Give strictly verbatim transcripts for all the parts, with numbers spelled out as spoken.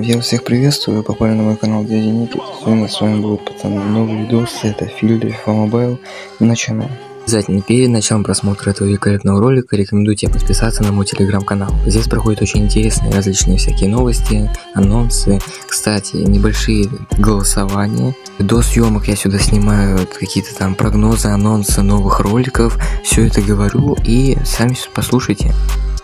Я всех приветствую, попали на мой канал Дядя Никит. Сегодня с вами будет, пацаны, новый видос, это фильтр FIFA Mobile. Начинаем. Обязательно перед началом просмотра этого великолепного ролика рекомендую тебе подписаться на мой телеграм-канал. Здесь проходят очень интересные различные всякие новости, анонсы, кстати, небольшие голосования. До съемок я сюда снимаю какие-то там прогнозы, анонсы новых роликов. Все это говорю и сами послушайте.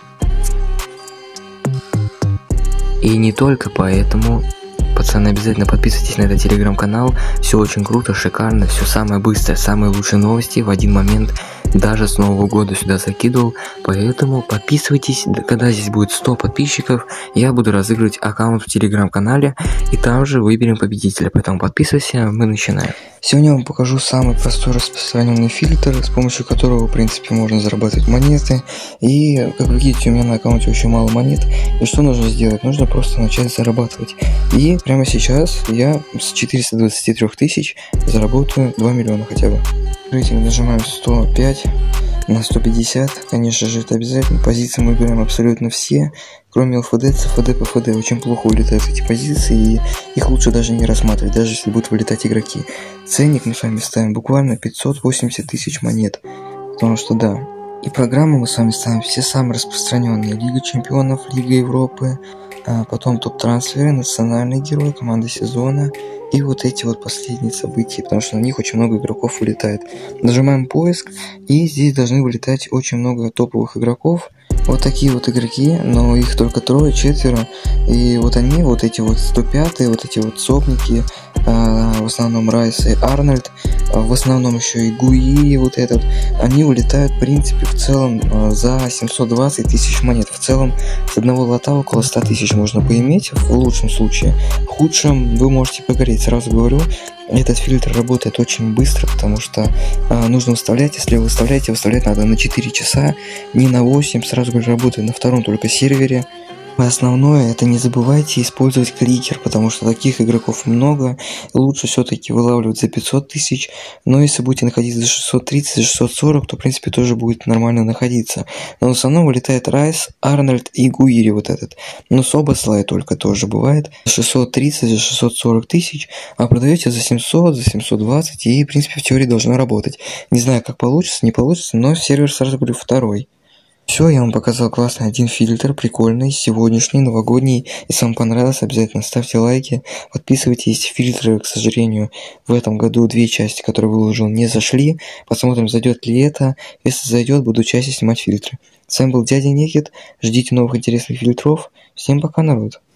И не только поэтому, пацаны, обязательно подписывайтесь на этот телеграм-канал. Все очень круто, шикарно, все самое быстрое, самые лучшие новости в один момент. Даже с Нового года сюда закидывал. Поэтому подписывайтесь. Когда здесь будет сто подписчиков, я буду разыгрывать аккаунт в телеграм-канале. И там же выберем победителя. Поэтому подписывайся, мы начинаем. Сегодня я вам покажу самый простой распространенный фильтр, с помощью которого, в принципе, можно зарабатывать монеты. И, как вы видите, у меня на аккаунте очень мало монет. И что нужно сделать? Нужно просто начать зарабатывать. И прямо сейчас я с четырёхсот двадцати трёх тысяч заработаю два миллиона хотя бы. Рейтинг нажимаем сто пять на сто пятьдесят. Конечно же, это обязательно. Позиции мы выбираем абсолютно все, кроме ЛФД, ЦФД, ПФД. Очень плохо улетают эти позиции, и их лучше даже не рассматривать, даже если будут вылетать игроки. Ценник мы с вами ставим буквально пятьсот восемьдесят тысяч монет, потому что да. И программы мы с вами ставим все самые распространенные: Лига Чемпионов, Лига Европы, а потом топ-трансферы, национальные герои, команды сезона и вот эти вот последние события, потому что на них очень много игроков вылетает. Нажимаем поиск, и здесь должны вылетать очень много топовых игроков. Вот такие вот игроки, но их только трое, четверо. И вот они, вот эти вот сто пятые, вот эти вот сопники, э, в основном Райс и Арнольд, э, в основном еще и Гуи, вот этот, они улетают, в принципе, в целом э, за семьсот двадцать тысяч монет. В целом с одного лота около ста тысяч можно поиметь, в лучшем случае. В худшем вы можете погореть, сразу говорю. Этот фильтр работает очень быстро, потому что э, нужно выставлять, если вы выставляете, выставлять надо на четыре часа, не на восемь, сразу говорю, работает на втором только сервере. И основное, это не забывайте использовать кликер, потому что таких игроков много, лучше все-таки вылавливать за пятьсот тысяч, но если будете находиться за шестьсот тридцать, за шестьсот сорок, то в принципе тоже будет нормально находиться. Но в основном вылетает Райс, Арнольд и Гуири вот этот, но с Обослай только тоже бывает, за шестьсот тридцать, за шестьсот сорок тысяч, а продаете за семьсот, за семьсот двадцать, и в принципе в теории должно работать. Не знаю, как получится, не получится, но сервер, сразу говорю, второй. Все, я вам показал классный один фильтр, прикольный, сегодняшний, новогодний. Если вам понравился, обязательно ставьте лайки, подписывайтесь. Фильтры, к сожалению, в этом году две части, которые выложил, не зашли. Посмотрим, зайдет ли это. Если зайдет, буду чаще снимать фильтры. С вами был Дядя Никит, ждите новых интересных фильтров. Всем пока, народ.